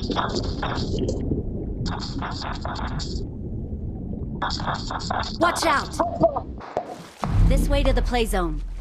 Watch out! This way to the play zone.